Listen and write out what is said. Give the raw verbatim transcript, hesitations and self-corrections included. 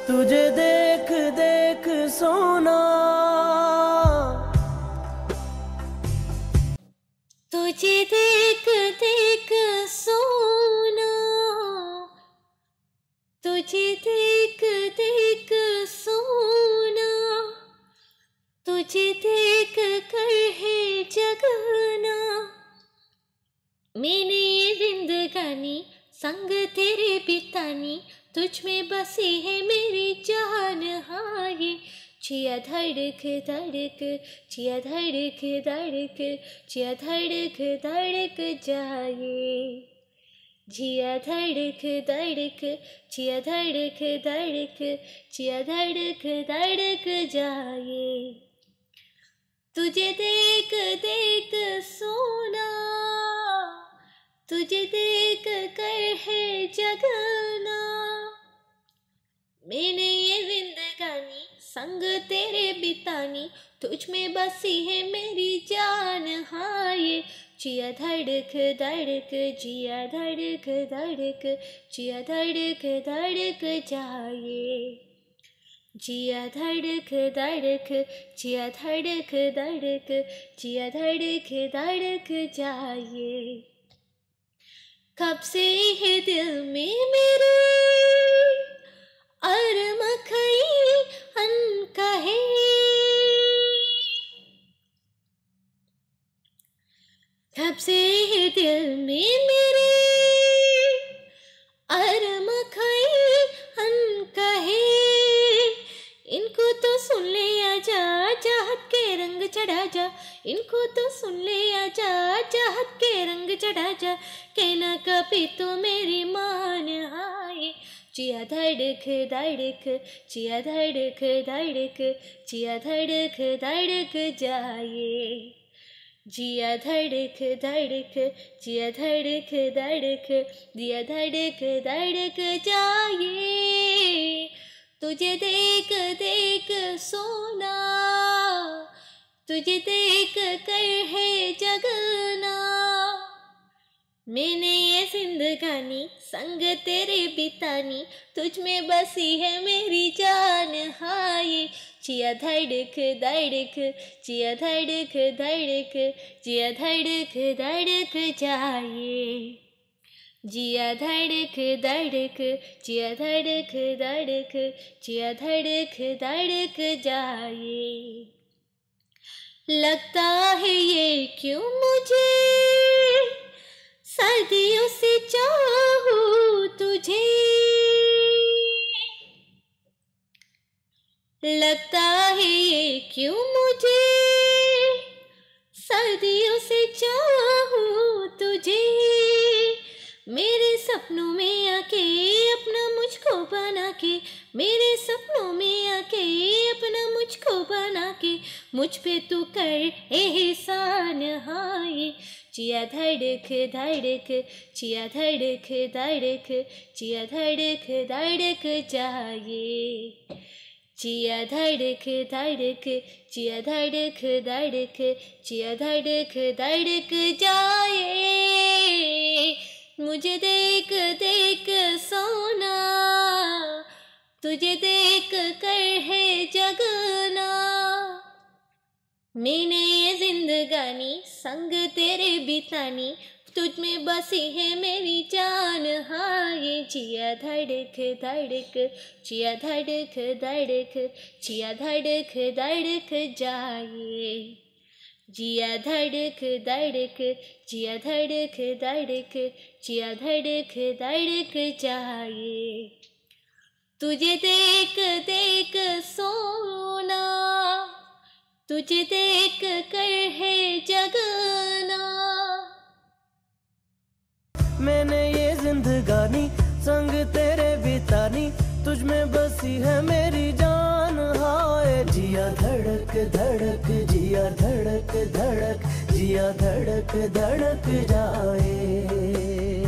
तुझे देख देख सोना, तुझे देख देख सोना, तुझे देख देख सोना, तुझे देख कर है जगना। मैंने ये जिंदगानी संग तेरे बितानी, तुझ में बसी है मेरी जान। हाँ ये जिया धड़क धड़क, जिया धड़क धड़क, जिया धड़क धड़क जाए। जिया धड़क धड़क, जिया धड़क धड़क, जिया धड़क धड़क जाए। तुझे देख देख सोना, तुझे देख कर है जगना। मैंने ये जिंदगानी संग तेरे बितानी, तुझ में बसी है मेरी जान। हाँ ये जिया धड़क धड़क, जिया धड़क धड़क, जिया धड़क धड़क जाए। जिया धड़क धड़क, जिया धड़क धड़क, जिया धड़क धड़क जाए। कब से है दिल में मेरे अरमखई अनकहे, कब से है दिल में मेरे अरमखई अनकहे। इनको तो सुन ले आजा, चाहत के रंग चढ़ा जा। इनको तो सुन ले आजा, चाहत के रंग चढ़ा जा। कहना कभी तो मेरी मान। हाय जिया धड़क धड़क, जिया धड़क धड़क, जिया धड़क धड़क जाए। जिया धड़क धड़क, जिया धड़क धड़क, जिया धड़क धड़क जाए। तुझे देख देख सोना, तुझे देख कर है जगना। मैंने ये जिंदगानी संग तेरे बितानी, तुझ में बसी है मेरी जान। हाँ ये जिया धड़क धड़क, जिया धड़क धड़क, जिया धड़क धड़क जाए। जिया धड़क धड़क, जिया धड़क धड़क, जिया धड़क धड़क जाए। लगता है ये क्यों मुझे सर्दियों से चाहूं तुझे। लगता है ये क्यों मुझे सर्दियों से चाहूं तुझे। मेरे सपनों में आके अपना मुझको बना के, मेरे सपनों में आके अपना मुझको बना के, मुझ पे तू कर एहसान। हाँ ये जिया धड़क धड़क, जिया धड़क धड़क, जिया धड़क धड़क जाए। जिया धड़क धड़क, जिया धड़क धड़क, जिया धड़क धड़क जाए। मुझे देख देख सोना, तुझे देख कर है जगना। मैंने ये जिंदगानी संग तेरे बितानी, तुझ में बसी है मेरी जान। हाँ ये जिया धड़क धड़क, जिया धड़क धड़क, जिया धड़क धड़क जाए। जिया धड़क धड़क, जिया धड़क धड़क, जिया धड़क धड़क जाए। तुझे देख देख सोना, तुझे देख कर है जगना। मैंने ये जिंदगानी संग तेरे बितानी, तुझ में बसी है मेरी जान। हाय जिया धड़क धड़क, जिया धड़क धड़क, जिया धड़क धड़क जाए।